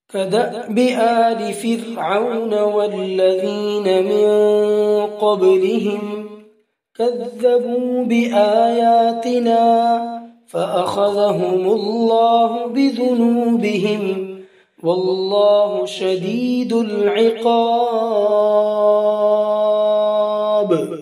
كدأب آل فرعون والذين من قبلهم كذبوا بآياتنا فأخذهم الله بذنوبهم والله شديد العقاب.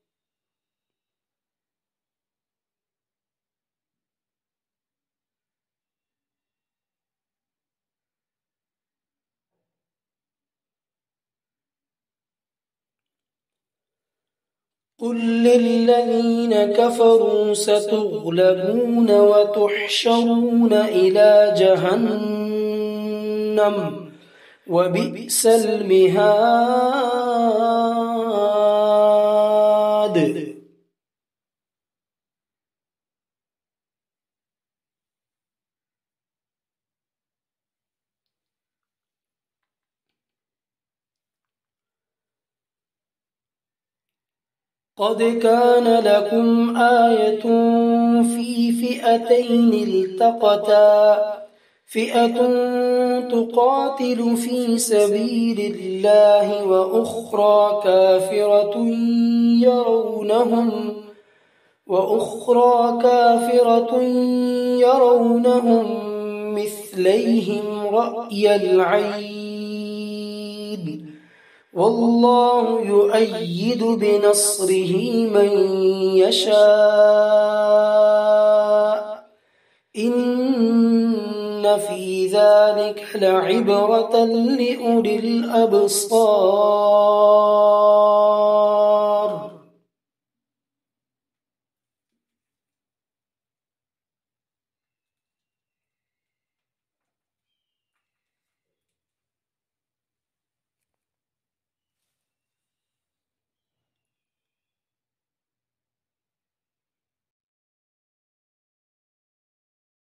قل للذين كفروا ستغلبون وتحشرون إلى جهنم وبئس المهاد. قد كان لكم آية في فئتين التقتا فئة تقاتل في سبيل الله وأخرى كافرة يرونهم مثليهم رأي العين والله يؤيد بنصره من يشاء إن في ذلك لعبرة لأولي الأبصار.